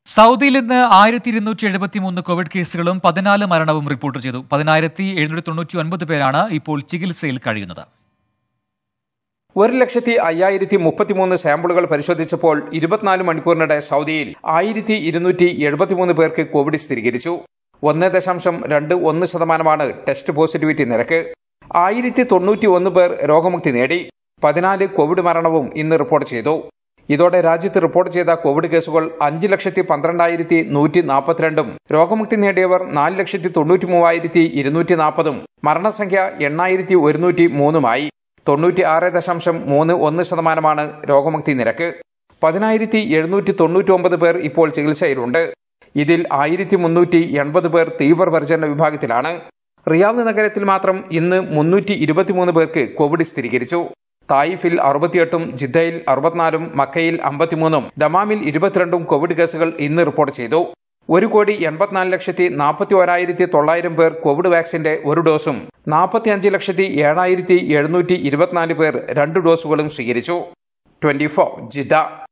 സൗദിയിൽ ഇന്ന് 1273 കോവിഡ് കേസുകളും 14 മരണവും റിപ്പോർട്ട് ചെയ്തു. 10799 പേരാണ് ഇപ്പോൾ ചികിത്സയിൽ കഴിയുന്നത്. 1,50,33 സാമ്പിളുകൾ പരിശോധിച്ചപ്പോൾ 24 മണിക്കൂറിനിടെ സൗദിയിൽ 1273 പേർക്ക് കോവിഡ് സ്ഥിരീകരിച്ചു. 1.21% ടെസ്റ്റ് പോസിറ്റിവിറ്റി നിരക്ക്. 1091 പേർ രോഗമുക്തി നേടി. 14 കോവിഡ് മരണവും ഇന്ന് റിപ്പോർട്ട് ചെയ്തു. ഇതോടെ രാജ്യത്ത് റിപ്പോർട്ട് ചെയ്ത കോവിഡ് കേസുകൾ 5,12,142, രോഗമുക്തി നേടിയവർ 4,93,240, മരണസംഖ്യ 8,103 96.31% രോഗമുക്തി നിരക്ക്. 10,799 പേർ ഇപ്പോൾ ചികിത്സയിലുണ്ട്. ഇതിൽ 1,380 പേർ തീവ്രപരിചരണ വിഭാഗത്തിലാണ്. റിയാദ് നഗരത്തിൽ മാത്രം ഇന്ന് 323 പേർക്ക് കോവിഡ് സ്ഥിരീകരിച്ചു. തായിഫിൽ 68, ജിദ്ദയിൽ 64, മക്കയിൽ 53, ദമാമിൽ 22 കോവിഡ് കേസുകൾ ഇന്ന് റിപ്പോർട്ട് ചെയ്തു. 1,84,41,900 പേർ കോവിഡ് വാക്സിന്റെ ഒരു ഡോസും 45,07,724 പേർ 2 ഡോസുകളും സ്വീകരിച്ചു. 24 ജിദ്ദ.